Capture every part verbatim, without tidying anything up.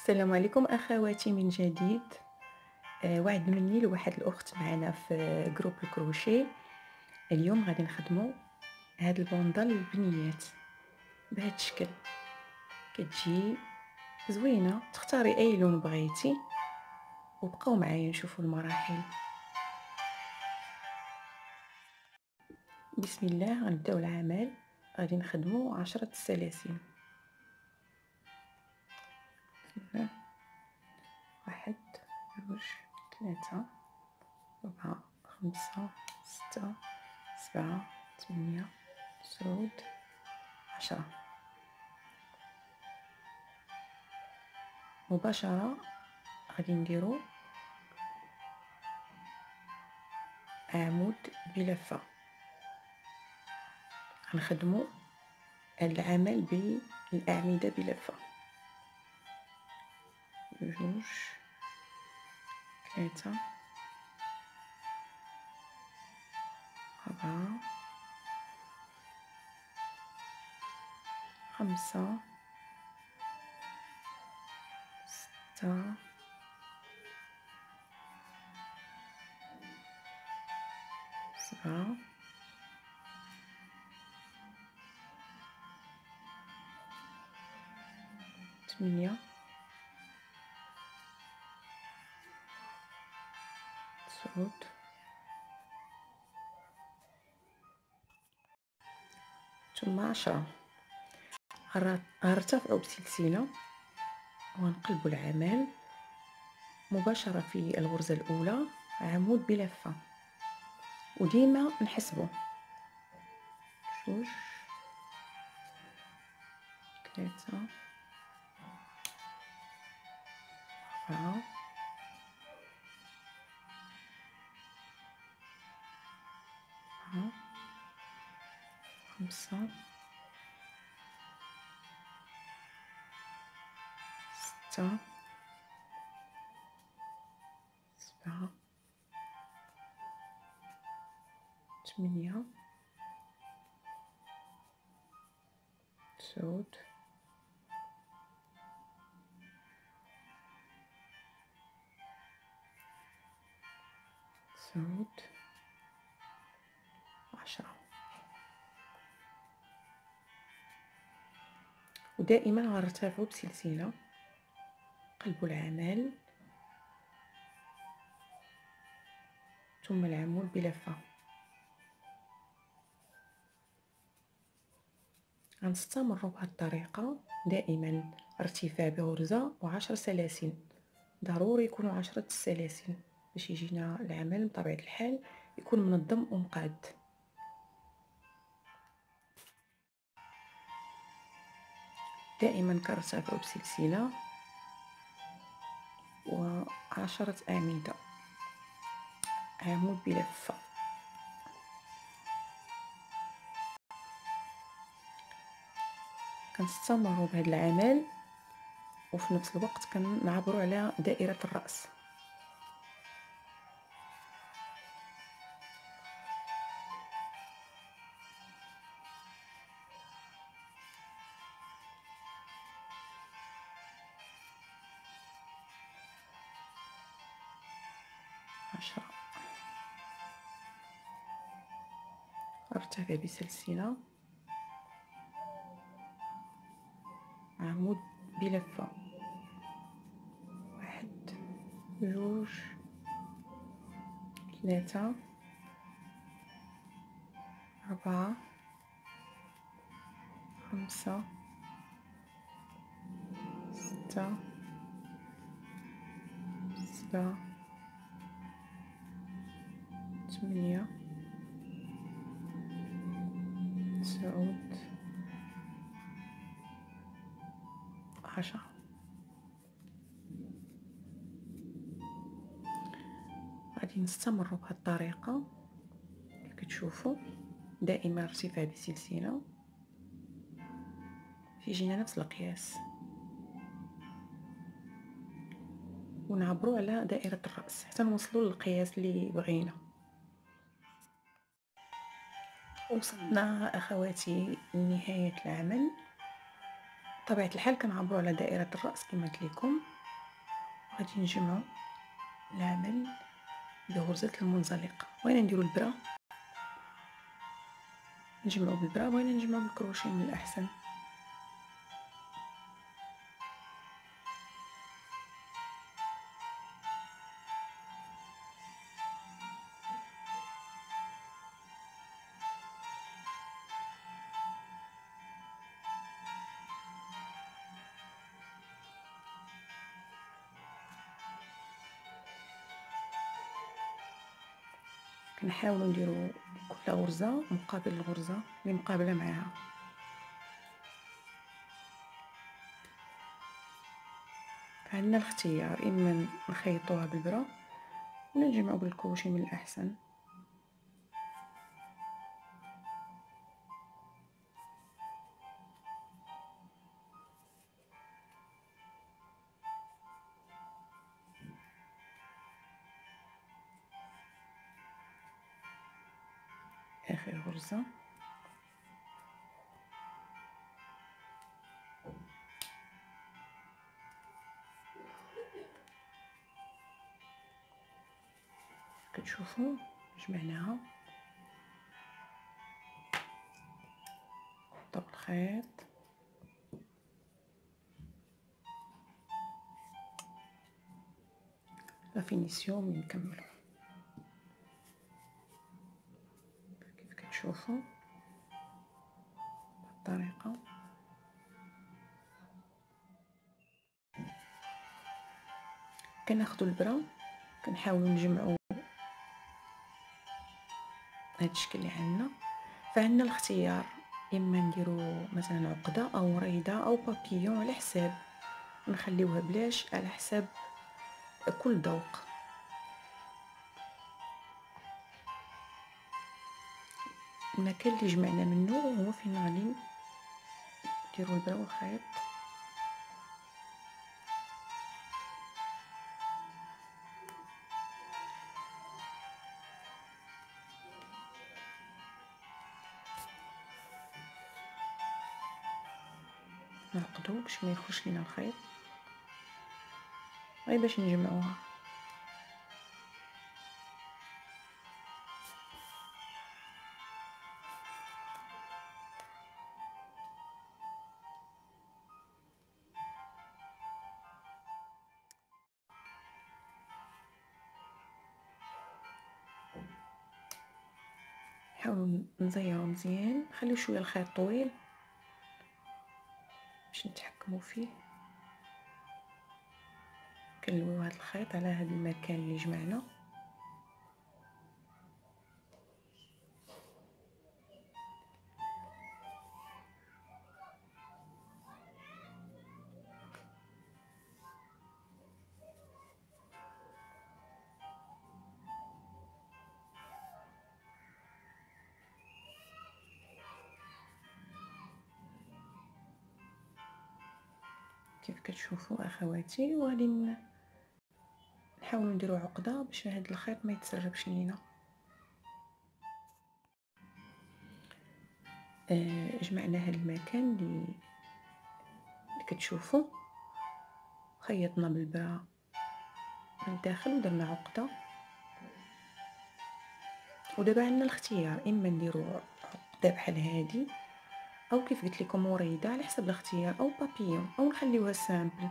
السلام عليكم أخواتي من جديد. آه، وعد مني لواحد الأخت معنا في جروب الكروشيه. اليوم غادي نخدمو هاد البوندا للبنيات بهاد الشكل. كتجي زوينة، تختاري أي لون بغيتي وبقاو معايا نشوفوا المراحل. بسم الله، غنبداو العمل. غادي نخدمو عشرة سلاسل. بسم الله. واحد، جوج، ثلاثة، أربعة، خمسة، ستة، سبعة، ثمانية، تسعود، عشرة. مباشرة غادي نديرو عمود بلفة. غنخدمو العمل بالأعمدة بلفة. جوج، ثلاثة، أربعة، خمسة، ستة، سبعة، ثمانية، تسعود، ثم عشرة. غنرتفعو بسلسلة ونقلبو العمل مباشرة في الغرزة الأولى عمود بلفة، وديما نحسبو جوج، ثلاثة، أربعة، أربعة، خمسة، ستة، سبعة، ثمانية، تسعود، تسعود، عشرة. ودائما غنرتفعو بسلسلة، قلبو العمل ثم العمود بلفة. غنستمروا بهذه الطريقة دائما، ارتفاع بغرزة وعشر سلاسل. ضروري يكونوا عشرة السلاسل باش يجينا العمل بطبيعة الحال يكون منظم ومقاد. دائما كنرتفعوا بسلسلة وعشرة أعمدة عمود بلفة. كنستمروا بهذا العمل وفي نفس الوقت كنعبروا على دائرة الرأس. عشرة. ارتفع بسلسلة عمود بلفة. واحد، جوج، ثلاثة، أربعة، خمسة، ستة، سبعة، ثمانية، تسعود، عشرة. غادي نستمروا بهذه الطريقة كيف كتشوفوا، دائما ارتفاع بسلسلة في جينا نفس القياس ونعبروا على دائرة الرأس حتى نوصلوا للقياس اللي بغينا. وصلنا اخواتي لنهاية العمل. بطبيعة الحال كنعبروا على دائرة الرأس كما قلت لكم، غادي نجمعو العمل بغرزة المنزلقة. بغينا نديرو البرا نجمعو بالبرا، بغينا نجمعو بالكروشيه من الاحسن. كنحاولوا نديرو كل غرزه مقابل الغرزه اللي مقابله معاها. عندنا الاختيار اما نخيطوها بالبرا ولا نجمعو بالكروشيه من الاحسن. اخر غرزه كتشوفوا جمعناها. طب الخيط لا فينيسيون من نكملو كيف كتشوفوا بالطريقه. كناخذوا البرا كنحاولوا نجمعوا هاد الشكل اللي عندنا. فعندنا الاختيار اما نديرو مثلا عقده او وريده او بابيون على حساب، نخليوها بلاش على حساب كل ذوق. المكان اللي جمعنا منه هو فين غادي نديرو البرا والخيط. نعقدو باش ما يخرجش لينا الخيط غير باش نجمعوها. نحاولوا نزيرو مزيان، نخليو شويه الخيط طويل باش نتحكموا فيه. كنلويو هذا الخيط على هذا المكان اللي جمعنا. كيف كتشوفوا اخواتي، وغادي نحاولوا نديرو عقده باش هذا الخيط ما يتسربش لينا. آه جمعنا هذا المكان اللي اللي كتشوفوا، خيطنا بالبرا من الداخل ودرنا عقده. ودابا عندنا الاختيار اما نديرو عقده بحال هذه او كيف قلت لكم وريده على حسب الاختيار، او بابيون، او نخليوها سامبل.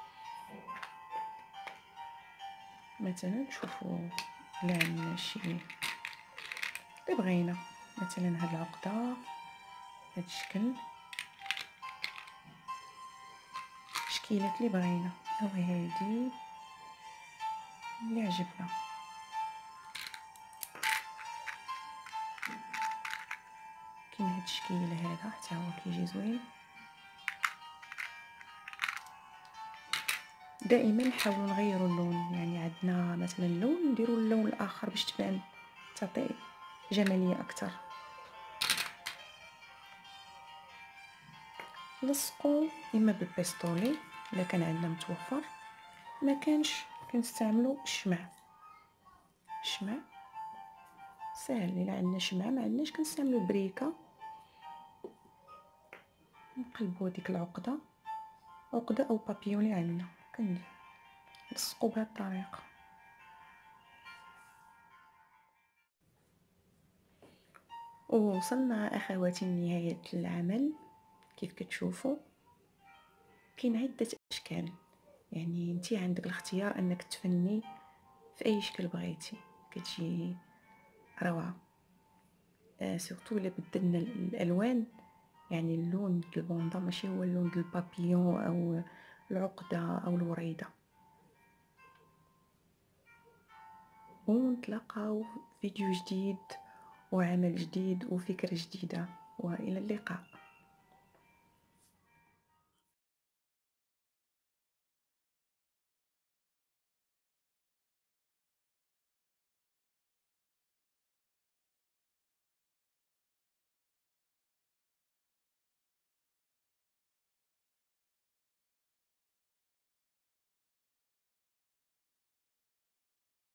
مثلا شوفوا لا عندنا شي اللي بغينا، مثلا هاد العقده هاد الشكل، الشكيلات اللي بغينا، او هادي اللي عجبنا. كاين هاد الشكل هذا حتى هو كيجي زوين. دائما نحاولوا نغيروا اللون، يعني عندنا مثلا لون نديروا اللون الاخر باش تبان تعطي جماليه اكثر. لصقوا اما بالبيستولي الا كان عندنا متوفر، ما كانش كنستعملوا الشمع. الشمع ساهل، الا عندنا شمع، ما عندناش كنستعملوا البريكه. نقلبوا ديك العقده، عقده او بابيون اللي عندنا كندير نلصقو بهذه الطريقة. ووصلنا اخواتي لنهاية العمل. كيف كتشوفوا كاين عدة اشكال، يعني انتي عندك الاختيار انك تفني في اي شكل بغيتي، كتجي روعة. آه سورتو الا بدلنا الالوان، يعني اللون ديال البوندا ماشي هو اللون ديال البابيون او العقدة او الوريدة. ونتلاقاو في فيديو جديد وعمل جديد وفكرة جديدة، والى اللقاء.